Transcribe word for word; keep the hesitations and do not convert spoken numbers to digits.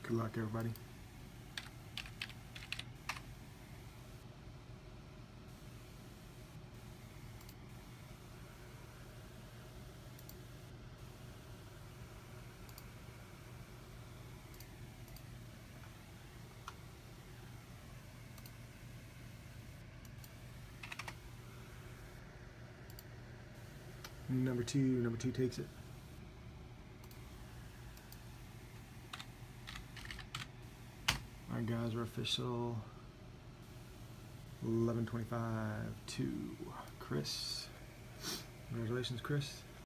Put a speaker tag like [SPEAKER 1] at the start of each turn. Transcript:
[SPEAKER 1] Good luck, everybody. Number two, number two takes it. All right, guys, we're official. eleven twenty-five to Chris. Congratulations, Chris.